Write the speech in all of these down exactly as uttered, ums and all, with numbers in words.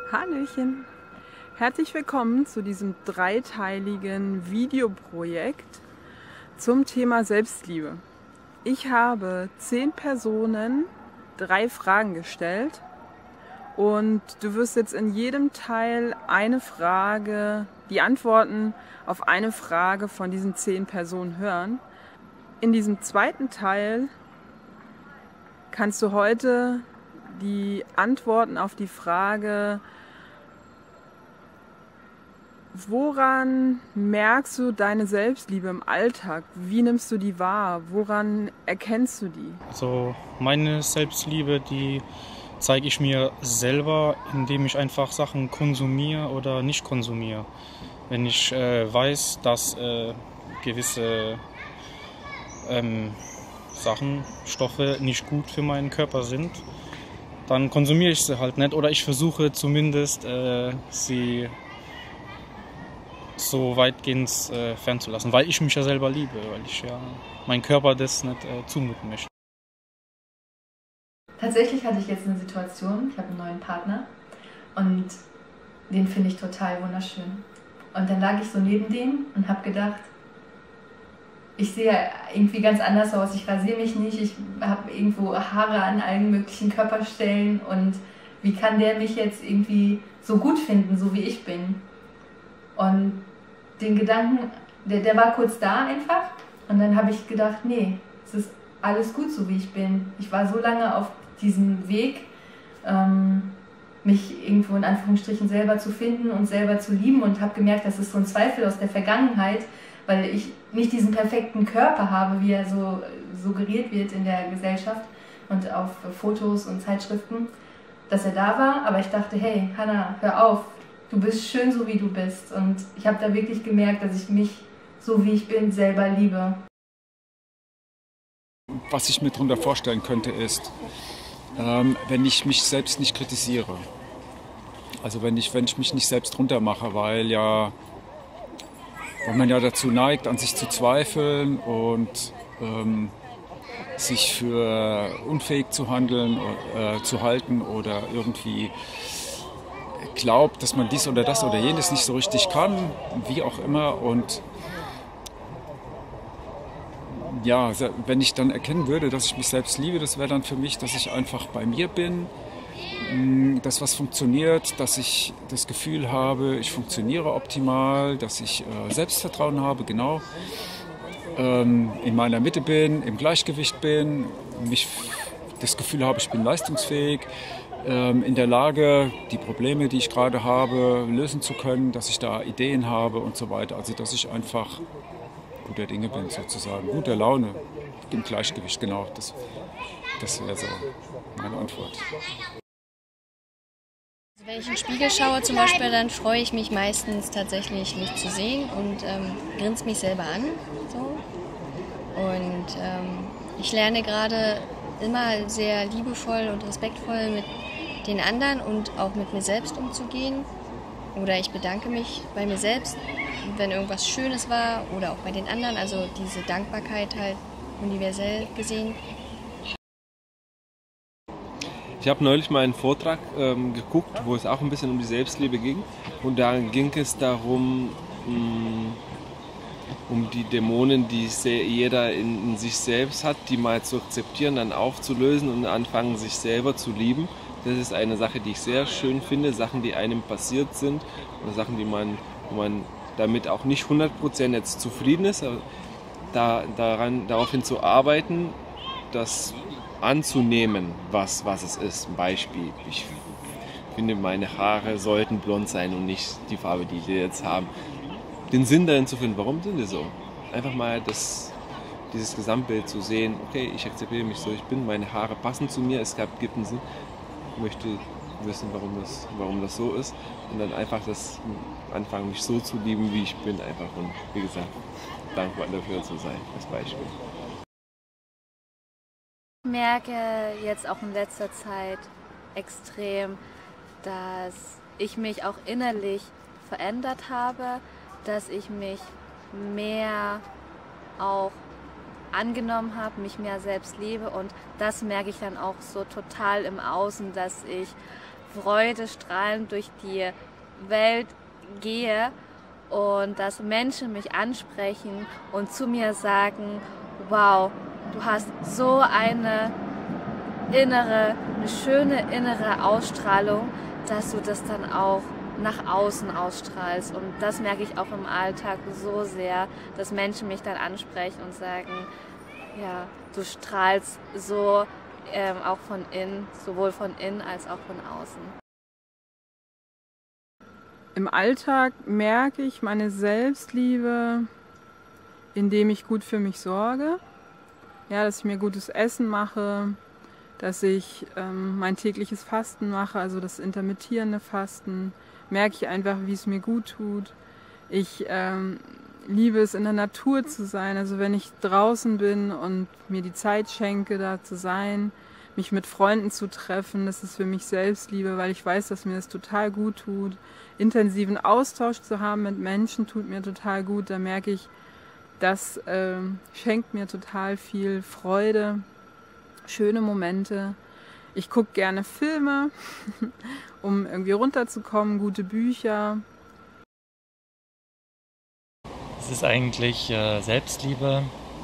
Hallöchen! Herzlich willkommen zu diesem dreiteiligen Videoprojekt zum Thema Selbstliebe. Ich habe zehn Personen drei Fragen gestellt und du wirst jetzt in jedem Teil eine Frage, die Antworten auf eine Frage von diesen zehn Personen hören. In diesem zweiten Teil kannst du heute die Antworten auf die Frage, woran merkst du deine Selbstliebe im Alltag? Wie nimmst du die wahr? Woran erkennst du die? Also meine Selbstliebe, die zeige ich mir selber, indem ich einfach Sachen konsumiere oder nicht konsumiere. Wenn ich äh, weiß, dass äh, gewisse ähm, Sachen, Stoffe nicht gut für meinen Körper sind, dann konsumiere ich sie halt nicht oder ich versuche zumindest äh, sie so weitgehend äh, fernzulassen, weil ich mich ja selber liebe, weil ich ja meinen Körper das nicht äh, zumuten möchte. Tatsächlich hatte ich jetzt eine Situation, ich habe einen neuen Partner und den finde ich total wunderschön. Und dann lag ich so neben dem und habe gedacht, ich sehe irgendwie ganz anders aus, ich rasiere mich nicht, ich habe irgendwo Haare an allen möglichen Körperstellen und wie kann der mich jetzt irgendwie so gut finden, so wie ich bin? Und den Gedanken, der, der war kurz da einfach und dann habe ich gedacht, nee, es ist alles gut so wie ich bin. Ich war so lange auf diesem Weg, ähm, mich irgendwo in Anführungsstrichen selber zu finden und selber zu lieben und habe gemerkt, das ist so ein Zweifel aus der Vergangenheit, weil ich nicht diesen perfekten Körper habe, wie er so suggeriert wird in der Gesellschaft und auf Fotos und Zeitschriften, dass er da war, aber ich dachte, hey, Hannah, hör auf, du bist schön so wie du bist und ich habe da wirklich gemerkt, dass ich mich so wie ich bin selber liebe. Was ich mir darunter vorstellen könnte ist, ähm, wenn ich mich selbst nicht kritisiere, also wenn ich, wenn ich mich nicht selbst runtermache, weil ja weil man ja dazu neigt, an sich zu zweifeln und ähm, sich für unfähig zu handeln, äh, zu halten oder irgendwie glaubt, dass man dies oder das oder jenes nicht so richtig kann, wie auch immer. Und ja, wenn ich dann erkennen würde, dass ich mich selbst liebe, das wäre dann für mich, dass ich einfach bei mir bin, dass was funktioniert, dass ich das Gefühl habe, ich funktioniere optimal, dass ich äh, Selbstvertrauen habe, genau, ähm, in meiner Mitte bin, im Gleichgewicht bin, mich das Gefühl habe, ich bin leistungsfähig, ähm, in der Lage, die Probleme, die ich gerade habe, lösen zu können, dass ich da Ideen habe und so weiter. Also dass ich einfach guter Dinge bin sozusagen, guter Laune, im Gleichgewicht, genau. Das, das wäre so meine Antwort. Wenn ich in den Spiegel schaue zum Beispiel, dann freue ich mich meistens tatsächlich, mich zu sehen und ähm, grinse mich selber an. So. Und ähm, ich lerne gerade immer sehr liebevoll und respektvoll mit den anderen und auch mit mir selbst umzugehen. Oder ich bedanke mich bei mir selbst, wenn irgendwas Schönes war oder auch bei den anderen. Also diese Dankbarkeit halt universell gesehen. Ich habe neulich mal einen Vortrag ähm, geguckt, wo es auch ein bisschen um die Selbstliebe ging. Und da ging es darum, mh, um die Dämonen, die jeder in, in sich selbst hat, die mal zu akzeptieren, dann aufzulösen und anfangen, sich selber zu lieben. Das ist eine Sache, die ich sehr schön finde. Sachen, die einem passiert sind oder Sachen, die man, wo man damit auch nicht hundert Prozent jetzt zufrieden ist, aber da, daran, daraufhin zu arbeiten, dass anzunehmen, was, was es ist. Ein Beispiel, ich finde, meine Haare sollten blond sein und nicht die Farbe, die sie jetzt haben. Den Sinn darin zu finden, warum sind die so? Einfach mal das, dieses Gesamtbild zu sehen, okay, ich akzeptiere mich so, ich bin, meine Haare passen zu mir, es gab, gibt einen Sinn, ich möchte wissen, warum das, warum das so ist und dann einfach das anfangen, mich so zu lieben, wie ich bin, einfach und wie gesagt, dankbar dafür zu sein, als Beispiel. Ich merke jetzt auch in letzter Zeit extrem, dass ich mich auch innerlich verändert habe, dass ich mich mehr auch angenommen habe, mich mehr selbst liebe und das merke ich dann auch so total im Außen, dass ich freudestrahlend durch die Welt gehe und dass Menschen mich ansprechen und zu mir sagen, wow, du hast so eine innere, eine schöne innere Ausstrahlung, dass du das dann auch nach außen ausstrahlst. Und das merke ich auch im Alltag so sehr, dass Menschen mich dann ansprechen und sagen, ja, du strahlst so ähm, auch von innen, sowohl von innen als auch von außen. Im Alltag merke ich meine Selbstliebe, indem ich gut für mich sorge, ja, dass ich mir gutes Essen mache, dass ich ähm, mein tägliches Fasten mache, also das intermittierende Fasten, merke ich einfach, wie es mir gut tut. Ich ähm, liebe es, in der Natur zu sein, also wenn ich draußen bin und mir die Zeit schenke, da zu sein, mich mit Freunden zu treffen, das ist für mich Selbstliebe, weil ich weiß, dass mir das total gut tut. Intensiven Austausch zu haben mit Menschen tut mir total gut, da merke ich, das äh, schenkt mir total viel Freude, schöne Momente. Ich gucke gerne Filme, um irgendwie runterzukommen, gute Bücher. Es ist eigentlich äh, Selbstliebe.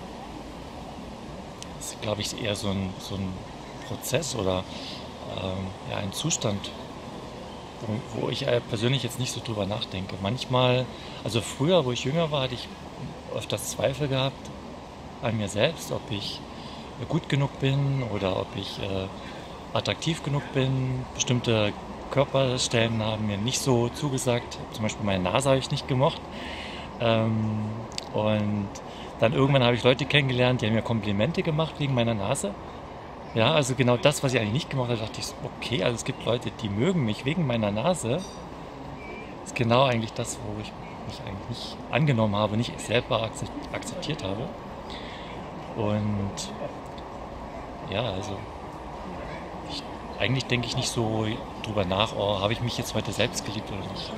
Das ist, glaube ich, eher so ein, so ein Prozess oder ähm, ja, ein Zustand, wo, wo ich äh, persönlich jetzt nicht so drüber nachdenke. Manchmal, also früher, wo ich jünger war, hatte ich öfters Zweifel gehabt an mir selbst, ob ich gut genug bin oder ob ich äh, attraktiv genug bin. Bestimmte Körperstellen haben mir nicht so zugesagt. Zum Beispiel meine Nase habe ich nicht gemocht. Ähm, und dann irgendwann habe ich Leute kennengelernt, die haben mir Komplimente gemacht wegen meiner Nase. Ja, also genau das, was ich eigentlich nicht gemacht habe, dachte ich so, okay, also es gibt Leute, die mögen mich wegen meiner Nase. Das ist genau eigentlich das, wo ich mich eigentlich nicht angenommen habe, nicht selber akzeptiert habe. Und ja, also ich, eigentlich denke ich nicht so drüber nach, oh, habe ich mich jetzt heute selbst geliebt oder nicht.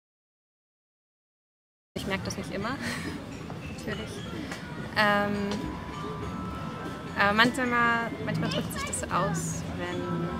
Ich merke das nicht immer, natürlich. Ähm, aber manchmal, manchmal drückt sich das so aus, wenn,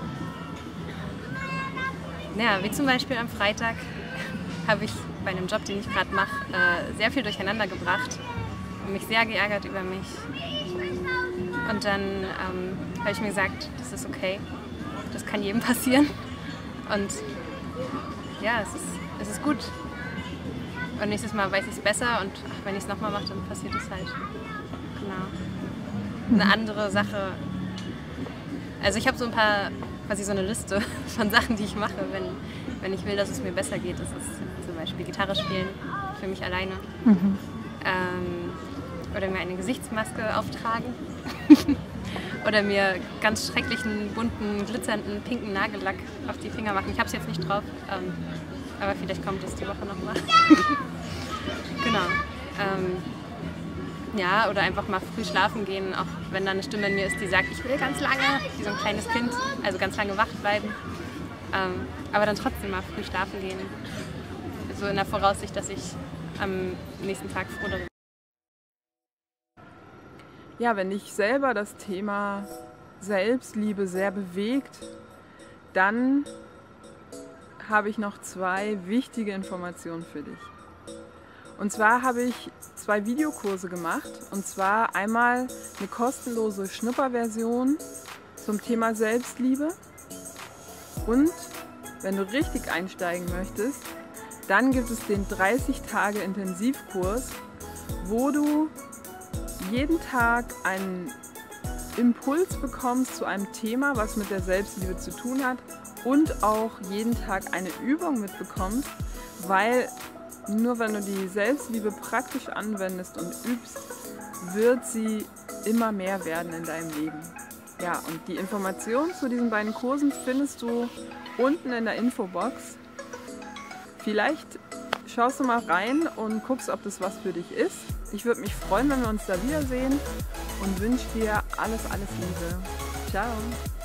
ja, wie zum Beispiel am Freitag habe ich bei einem Job, den ich gerade mache, äh, sehr viel durcheinander gebracht und mich sehr geärgert über mich. Und dann ähm, habe ich mir gesagt, das ist okay, das kann jedem passieren. Und ja, es ist, es ist gut. Und nächstes Mal weiß ich es besser und ach, wenn ich es nochmal mache, dann passiert es halt. Genau. Eine andere Sache. Also ich habe so ein paar, quasi so eine Liste von Sachen, die ich mache, wenn, wenn ich will, dass es mir besser geht. Das ist zum Beispiel Gitarre spielen für mich alleine. Mhm. Ähm, oder mir eine Gesichtsmaske auftragen. Oder mir ganz schrecklichen, bunten, glitzernden, pinken Nagellack auf die Finger machen. Ich habe es jetzt nicht drauf, ähm, aber vielleicht kommt es die Woche nochmal. Genau. Ähm, ja, oder einfach mal früh schlafen gehen, auch wenn da eine Stimme in mir ist, die sagt, ich will ganz lange, wie so ein kleines Kind, also ganz lange wach bleiben. Ähm, aber dann trotzdem mal früh schlafen gehen. So in der Voraussicht, dass ich am nächsten Tag froh darüber bin. Ja, wenn dich selber das Thema Selbstliebe sehr bewegt, dann habe ich noch zwei wichtige Informationen für dich. Und zwar habe ich zwei Videokurse gemacht, und zwar einmal eine kostenlose Schnupperversion zum Thema Selbstliebe, und wenn du richtig einsteigen möchtest, dann gibt es den dreißig Tage Intensivkurs, wo du jeden Tag einen Impuls bekommst zu einem Thema, was mit der Selbstliebe zu tun hat, und auch jeden Tag eine Übung mitbekommst, weil nur wenn du die Selbstliebe praktisch anwendest und übst, wird sie immer mehr werden in deinem Leben. Ja, und die Informationen zu diesen beiden Kursen findest du unten in der Infobox. Vielleicht schaust du mal rein und guckst, ob das was für dich ist. Ich würde mich freuen, wenn wir uns da wiedersehen, und wünsche dir alles, alles Liebe. Ciao!